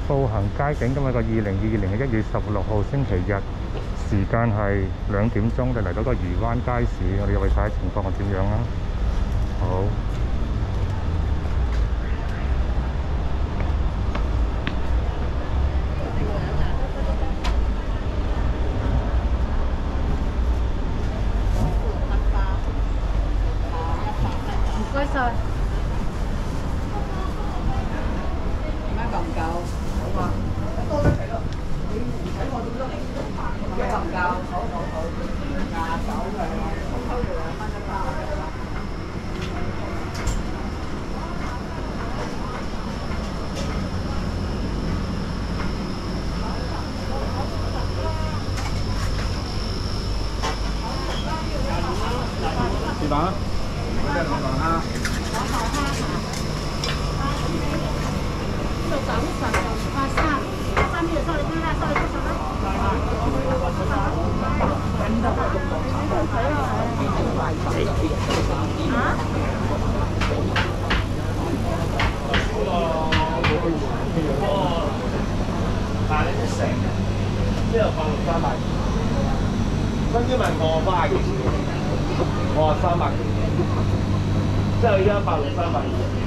步行街景今日個2022年嘅1月16號星期日，時間係2點鐘，就嚟到個漁灣街市，我哋入去睇下情況係點樣啦。好。 唔該晒。點解夠唔夠？好啊。多得滯咯。你唔使我點得？夠唔夠？好。29嘅，我溝住2蚊一包。 幾磅啊？我再攞蝦。但係你成之後放落300，跟住問我花幾錢？我話300幾，即係而家160、300。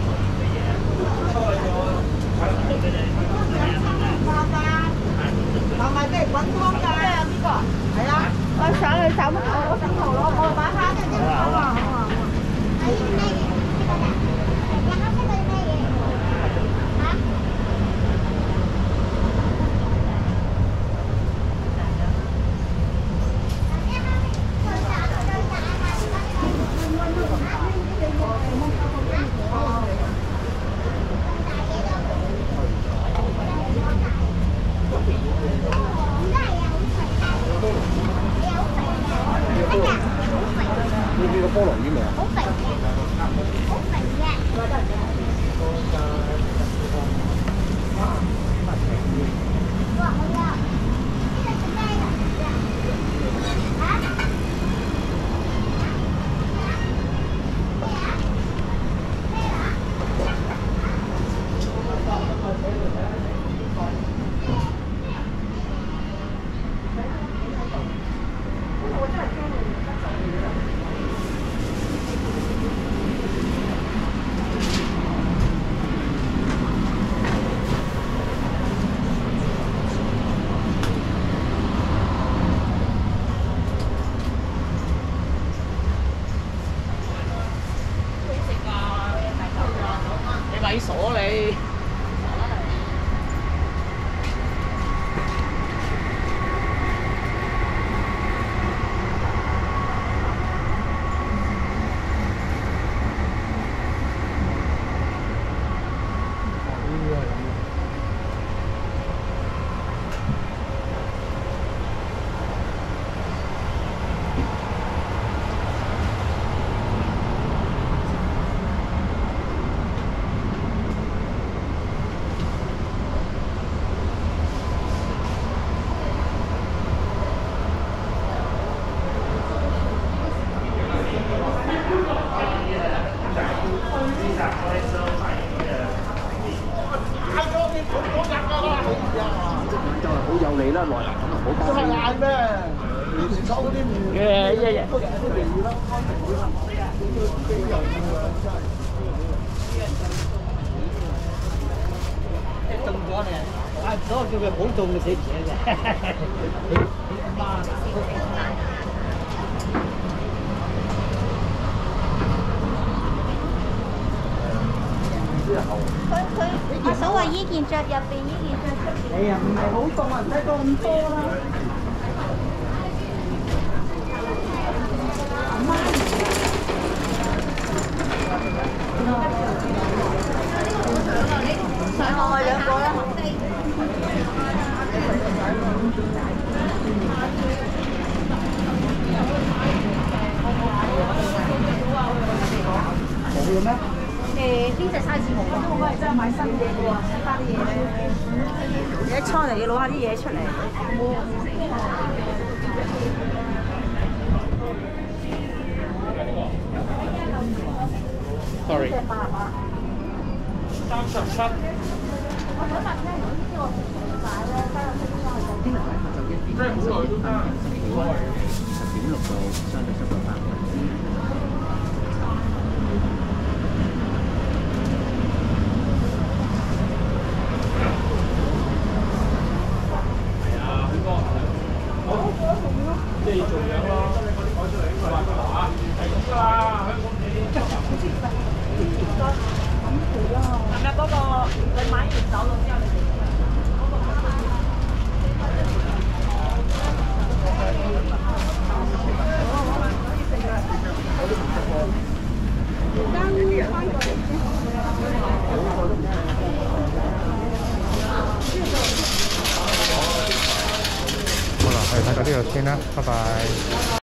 係咪即係滾湯㗎？呢個係啊，我上去手乜我整圖咯，我買蝦嘅啫。好啊。係咩嘢？呢個㗎？黑色係咩嘢？嚇？ 你見過菠蘿魚未啊？ 好肥嘅，好肥嘅。哇！好啊，呢個係咩嚟㗎？嚇？ 你咪傻你！ 好有利啦，內行咁啊，好交。都係嗌咩？收嗰啲嘅一日。中咗你，嗌唔到叫佢唔好中，你死唔死嘅？ 佢阿嫂話依件着入邊，依件着出邊。 哎呀，唔係好凍啊，唔使凍咁多啦。 上我哋2個啦。 冇嘅咩？ 邊隻 size 冇啊？我係真係買新嘢嘅喎，試翻啲嘢咧。你一倉嚟要攞下啲嘢出嚟。 Sorry。 37。我想問咧，如果呢啲我 10.6度，相對濕度3%。 即係要做樣咯，講出嚟呢個係啊，係咁㗎啦，香港係咪嗰個你買完走咗之後你哋？ 好啦，我哋睇到呢度先啦，拜拜。